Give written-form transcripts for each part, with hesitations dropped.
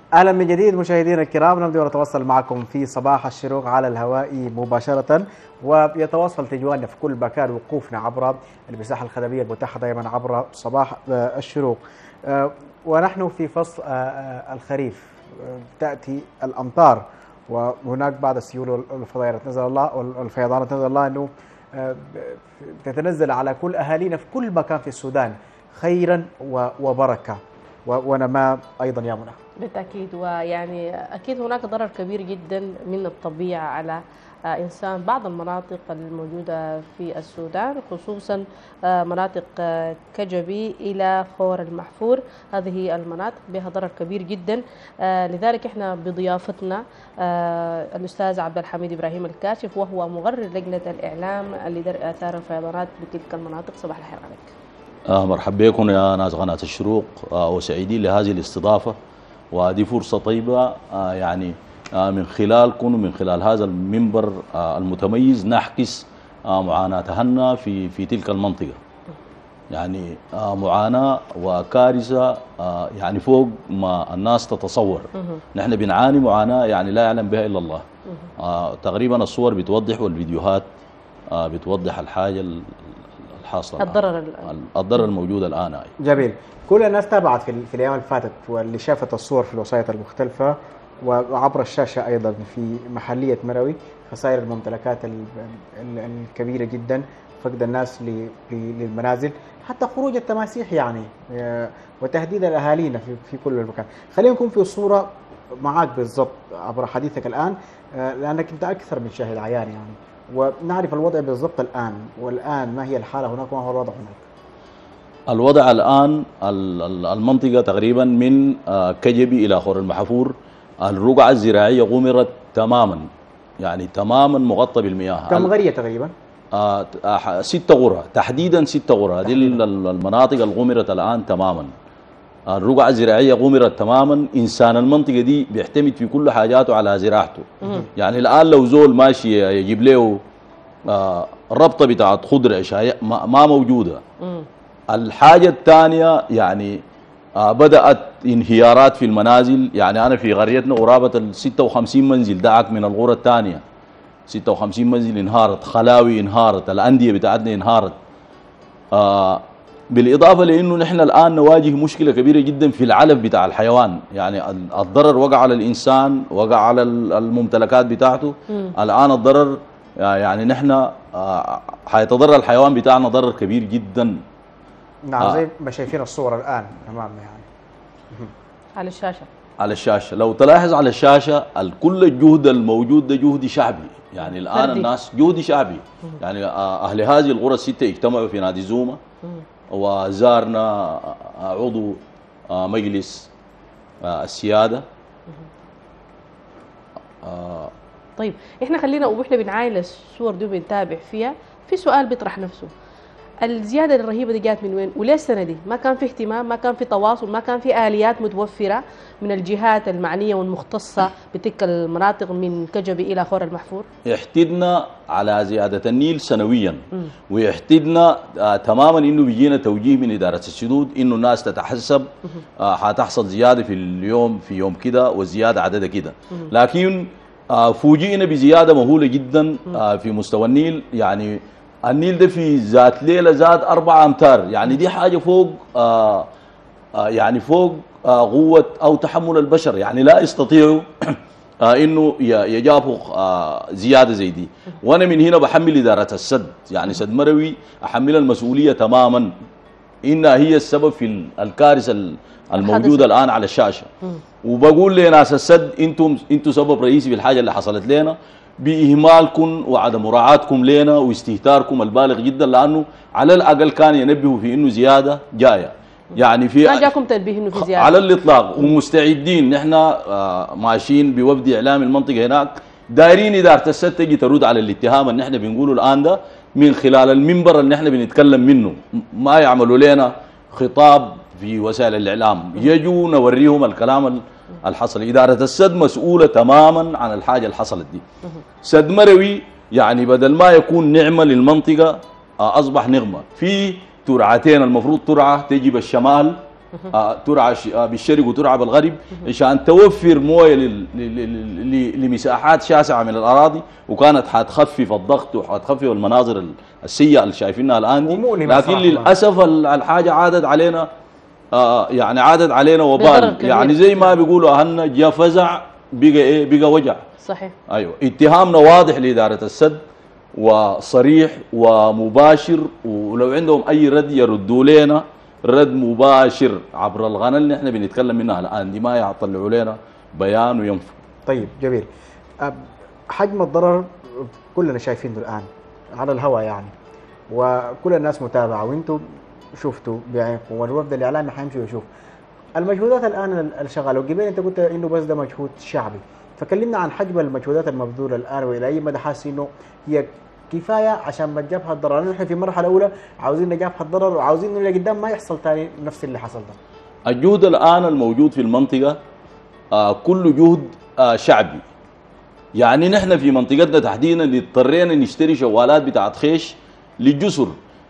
أهلا من جديد مشاهدينا الكرام، نبدأ نتواصل معكم في صباح الشروق على الهواء مباشرة، ويتواصل تجوالنا في كل مكان وقوفنا عبر المساحة الخدمية المتاحة دائما عبر صباح الشروق. ونحن في فصل الخريف، تأتي الأمطار وهناك بعض السيول والفيضانات نزل الله أنه تتنزل على كل أهالينا في كل مكان في السودان خيرا وبركة ونماء أيضا يا منى. بالتأكيد، ويعني أكيد هناك ضرر كبير جدا من الطبيعة على إنسان بعض المناطق الموجودة في السودان، خصوصا مناطق كجبي إلى خور المحفور. هذه المناطق بها ضرر كبير جدا، لذلك إحنا بضيافتنا الأستاذ عبد الحميد إبراهيم الكاشف، وهو مغرر لجنة الإعلام لدرء آثار الفيضانات بتلك المناطق. صباح الخير عليك. مرحبا بكم يا ناس قناة الشروق، وسعيدين لهذه الاستضافة، وهذه فرصة طيبة يعني من خلالكم ومن خلال هذا المنبر المتميز نحكس معاناة أهلنا في تلك المنطقة. يعني معاناة وكارثة يعني فوق ما الناس تتصور. نحن بنعاني معاناة يعني لا يعلم بها إلا الله. تقريبا الصور بتوضح والفيديوهات بتوضح الحاجة الحاصلة، الضرر الموجود الآن. جميل. كل الناس تابعت في الأيام اللي فاتت واللي شافت الصور في الوسائط المختلفة وعبر الشاشة أيضا في محلية مروي، خسائر الممتلكات الكبيرة جدا، فقد الناس للمنازل، حتى خروج التماسيح يعني، وتهديد الأهالينا في كل مكان. خلينا نكون في صورة معاك بالضبط عبر حديثك الآن، لأنك أنت أكثر من شاهد عيان يعني، ونعرف الوضع بالضبط والآن ما هي الحالة هناك وما هو الوضع هناك. الوضع الآن المنطقة تقريبا من كجبي إلى خور المحفور الرقعة الزراعية غمرت تماما، يعني تماما مغطى بالمياه. كم قرية تقريبا؟ 6 قرى تحديدا، 6 قرى. هذه المناطق الغمرت الآن تماما. الرقعة الزراعية غمرت تماما. إنسان المنطقة دي بيعتمد في كل حاجاته على زراعته. يعني الآن لو زول ماشي يجيب له ربطة بتاعت خضر عشاء ما موجودة. الحاجة الثانية يعني بدأت انهيارات في المنازل. يعني أنا في قريتنا قرابة 56 منزل دعك من الغرة الثانية، 56 منزل انهارت، خلاوي انهارت، الأندية بتاعتنا انهارت. بالإضافة لأنه نحن الآن نواجه مشكلة كبيرة جدا في العلف بتاع الحيوان. يعني الضرر وقع على الإنسان، وقع على الممتلكات بتاعته. الآن الضرر يعني نحن حيتضرر الحيوان بتاعنا ضرر كبير جدا. نعم، زي ما شايفين الصور الآن أمامنا يعني على الشاشة. لو تلاحظ على الشاشة كل الجهد الموجود ده جهد شعبي. يعني الآن فردي. الناس جهد شعبي. يعني أهل هذه القرى ال6 اجتمعوا في نادي زوما، وزارنا عضو مجلس السيادة. طيب احنا خلينا واحنا بنعاين الصور دي وبنتابع فيها، في سؤال بيطرح نفسه: الزيادة الرهيبة دي جات من وين؟ وليه السنة دي؟ ما كان في اهتمام، ما كان في تواصل، ما كان في آليات متوفرة من الجهات المعنية والمختصة بتلك المناطق من كجبي إلى خور المحفور؟ احتدنا على زيادة النيل سنويا، ويحتدنا تماما انه بيجينا توجيه من إدارة السدود انه الناس تتحسب حتحصل زيادة في اليوم، في يوم كده، والزيادة عددها كده. لكن فوجئنا بزيادة مهولة جدا في مستوى النيل. يعني النيل ده في ذات ليلة زاد 4 أمتار. يعني دي حاجة فوق يعني فوق قوة أو تحمل البشر. يعني لا يستطيعوا إنه يجابوا زيادة زي دي. وأنا من هنا بحمل إدارة السد، يعني سد مروي، أحمل المسؤولية تماما إنها هي السبب في الكارثة الموجودة الآن على الشاشة. وبقول لناس السد أنتم سبب رئيسي في الحاجة اللي حصلت لنا، بإهمالكم وعدم مراعاتكم لنا واستهتاركم البالغ جدا، لأنه على الأقل كان ينبهوا في إنه زيادة جاية. يعني في ما جاكم تنبيه إنه في زيادة على الإطلاق، ومستعدين. نحن ماشيين بوفد إعلامي المنطقة هناك، دايرين إدارة السد تجي ترد على الاتهام اللي نحن بنقوله الآن ده من خلال المنبر اللي نحن بنتكلم منه. ما يعملوا لنا خطاب في وسائل الإعلام، يجوا نوريهم الكلام الحصل. إدارة السد مسؤولة تماما عن الحاجة اللي حصلت دي. سد مروي يعني بدل ما يكون نعمة للمنطقة أصبح نغمة. في ترعتين المفروض ترعة تجي بالشمال ترعى بالشرق وترعى بالغرب عشان توفر مويه لمساحات شاسعه من الاراضي، وكانت حتخفف الضغط وحتخفف المناظر السيئه اللي شايفينها الان دي. لكن للاسف الحاجه عادت علينا يعني عادت علينا وبال، يعني زي ما بيقولوا اهلنا جا فزع بقى ايه، بقى وجع. صحيح. ايوه، اتهامنا واضح لاداره السد وصريح ومباشر، ولو عندهم اي رد يردوا لنا رد مباشر عبر القناه اللي احنا بنتكلم منها الان دي، ما يطلعوا لنا بيان وينفوا. طيب جميل. حجم الضرر كلنا شايفينه الان على الهواء يعني، وكل الناس متابعه، وانتم شفتوا بعينكم والوفد الاعلامي حيمشي ويشوف المجهودات الان الشغاله. وقبل انت قلت انه بس ده مجهود شعبي، فكلمنا عن حجم المجهودات المبذوله الان، والى اي مدى حاسس انه هي كفايه عشان ما تجابها الضرر؟ نحن في المرحله الاولى عاوزين نجابها الضرر، وعاوزين انه اللي قدام ما يحصل ثاني نفس اللي حصل ده. الجهد الان الموجود في المنطقه كل جهد شعبي. يعني نحن في منطقتنا تحديدا اضطرينا نشتري شوالات بتاعت خيش للجسر.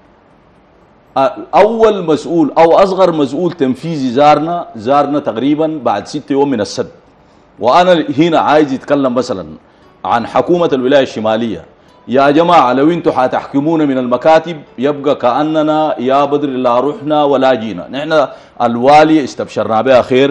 اول مسؤول او اصغر مسؤول تنفيذي زارنا تقريبا بعد 6 يوم من السد. وانا هنا عايز اتكلم مثلا عن حكومه الولايه الشماليه. يا جماعه لو انتم حتحكمونا من المكاتب يبقى كاننا يا بدر لا رحنا ولا جينا. نحن الوالي استبشرنا بها خير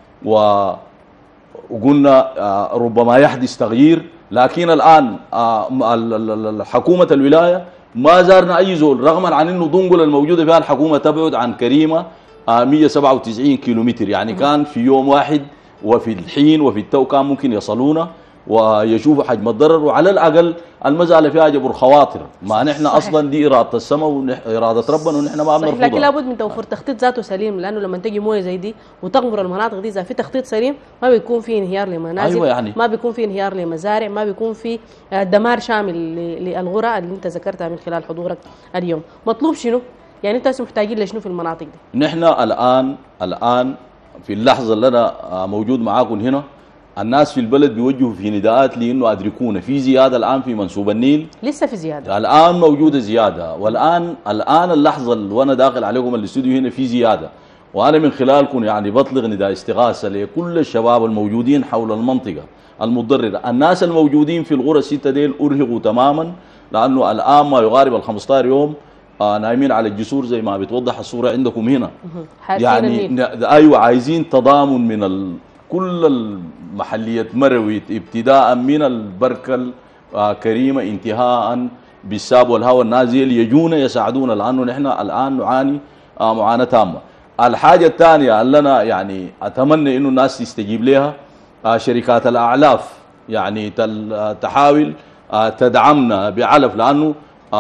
وقلنا ربما يحدث تغيير، لكن الان حكومه الولايه ما زارنا اي زول، رغما عن انه دنقل الموجوده فيها الحكومه تبعد عن كريمه 197 كيلومتر، يعني كان في يوم واحد وفي الحين وفي التو كان ممكن يصلونا ويشوفوا حجم الضرر، وعلى الاقل المساله فيها جبر خواطر. ما نحن اصلا دي اراده السماء واراده ربنا ونحن ما بنرفضها. لكن لابد من توفير تخطيط ذاته سليم، لانه لما تجي مويه زي دي وتغمر المناطق دي اذا في تخطيط سليم ما بيكون في انهيار لمنازل. أيوة يعني. ما بيكون في انهيار لمزارع، ما بيكون في دمار شامل للغرة اللي انت ذكرتها من خلال حضورك اليوم. مطلوب شنو؟ يعني انتوا محتاجين لشنو في المناطق دي؟ نحن الان في اللحظه اللي انا موجود معاكم هنا، الناس في البلد بيوجهوا في نداءات لانه ادركونا في زياده الان في منسوب النيل. لسه في زياده الان موجوده زياده، والان اللحظه اللي وانا داخل عليكم الاستوديو هنا في زياده، وانا من خلالكم يعني بطلق نداء استغاثه لكل الشباب الموجودين حول المنطقه المتضرره. الناس الموجودين في القرى السته ديل ارهقوا تماما، لانه الان ما يقارب ال 15 يوم نايمين على الجسور زي ما بتوضح الصوره عندكم هنا. يعني ايوه، عايزين تضامن من كل المحلية مروي ابتداء من البركة كريمة انتهاء بالساب والهواء النازل يجونا يساعدونا، لأنه نحن الآن نعاني معاناة تامة. الحاجة الثانية اللي أنا يعني أتمنى إنه الناس تستجيب لها، شركات الأعلاف يعني تحاول تدعمنا بعلف، لأنه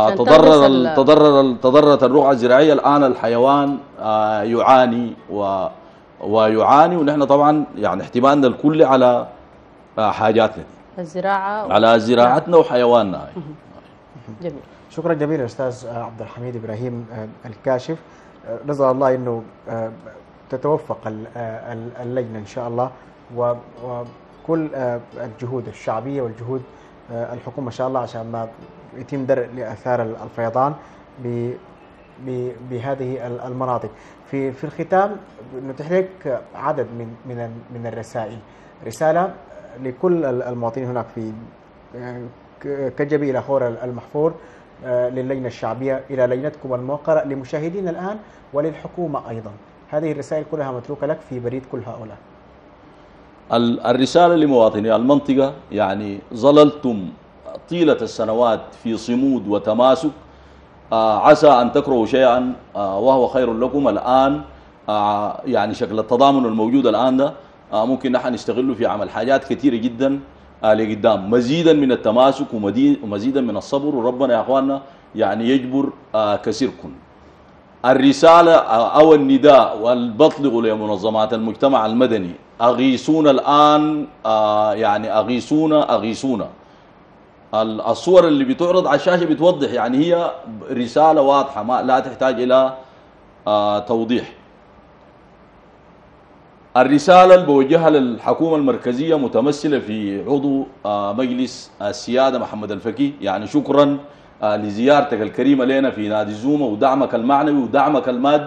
تضررت الرقعة الزراعية. الآن الحيوان يعاني ويعاني، ونحن طبعا يعني احتمالنا الكل على حاجاتنا الزراعة على زراعتنا وحيواننا. جميل. شكرا جزيلا استاذ عبد الحميد ابراهيم الكاشف. نسال الله انه تتوفق اللجنه ان شاء الله، وكل الجهود الشعبيه والجهود الحكومه ان شاء الله عشان ما يتم درء لاثار الفيضان بهذه المناطق. في الختام نتيح لك عدد من الرسائل، رساله لكل المواطنين هناك في كجبي الى خور المحفور، للجنه الشعبيه، الى لجنتكم الموقره، لمشاهدينا الان وللحكومه ايضا. هذه الرسائل كلها متروكه لك في بريد كل هؤلاء. الرساله لمواطني المنطقه، يعني ظللتم طيله السنوات في صمود وتماسك، عسى أن تكرهوا شيئا وهو خير لكم. الآن يعني شكل التضامن الموجود الآن ده ممكن نحن نستغله في عمل حاجات كثيرة جدا لقدام، مزيدا من التماسك ومزيدا من الصبر، وربنا يا أخواننا يعني يجبر كسركم. الرسالة أو النداء والبطلغ لمنظمات المجتمع المدني، أغيثونا الآن، يعني أغيثونا. الصور اللي بتعرض على الشاشة بتوضح، يعني هي رسالة واضحة ما لا تحتاج إلى توضيح. الرسالة اللي بوجهها للحكومة المركزية متمثلة في عضو مجلس السيادة محمد الفقيه، يعني شكرا لزيارتك الكريمة لنا في نادي زوما ودعمك المعنوي ودعمك المادي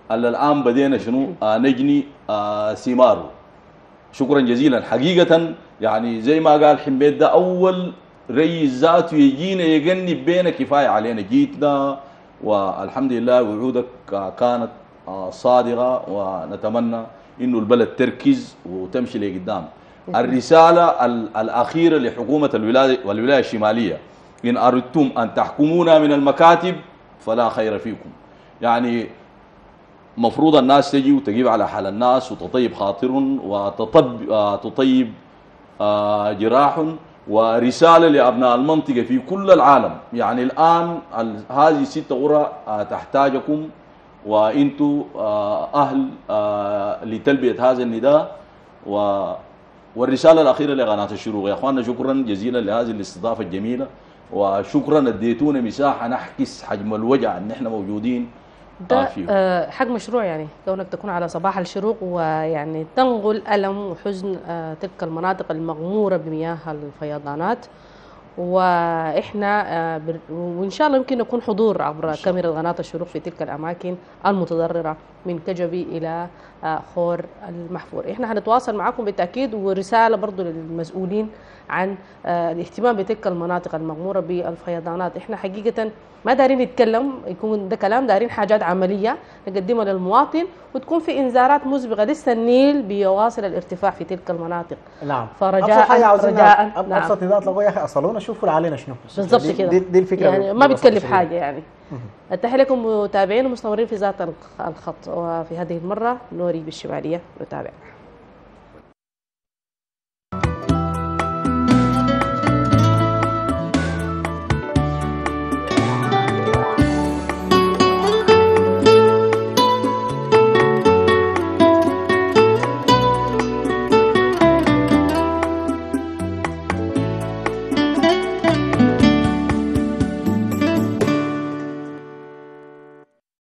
الآن بدينا شنو نجني ثماره. شكرا جزيلا. حقيقة يعني زي ما قال حميد ده أول رئيس ذاته يجينا يغني بينا كفاية علينا، جيتنا والحمد لله وعودك كانت صادقة، ونتمنى إنه البلد تركز وتمشي لقدام. الرسالة الأخيرة لحكومة الولاية الشمالية: إن أردتم أن تحكمونا من المكاتب فلا خير فيكم. يعني مفروض الناس تجي وتجيب على حال الناس وتطيب خاطرهم وتطيب جراح. ورسالة لأبناء المنطقة في كل العالم، يعني الآن هذه 6 قرى تحتاجكم، وانتم أهل لتلبية هذا النداء. والرسالة الأخيرة لقناة الشروق: يا أخواننا شكرا جزيلا لهذه الاستضافة الجميلة، وشكرا اديتونا مساحة نحكس حجم الوجع ان احنا موجودين ده حق مشروع، يعني كونك تكون على صباح الشروق ويعني تنقل ألم وحزن تلك المناطق المغمورة بمياه الفيضانات. واحنا وان شاء الله يمكن نكون حضور عبر كاميرا قناة الشروق في تلك الاماكن المتضرره من كجبي الى خور المحفور. احنا هنتواصل معكم بالتاكيد، ورساله برضو للمسؤولين عن الاهتمام بتلك المناطق المغموره بالفيضانات. احنا حقيقه ما دارين نتكلم يكون ده كلام، دارين حاجات عمليه نقدمها للمواطن، وتكون في انذارات مسبقه. لسه النيل بيواصل الارتفاع في تلك المناطق. نعم. فرجاء رجاء نعم. ابسط نداء لقوا يا اخي اصلونا شوفوا علينا شنو بالضبط كده. دي الفكره يعني ما بتكلف حاجه يعني. التحيه لكم متابعين ومستمرين في ذات الخط. وفي هذه المره نوري بالشماليه نتابع.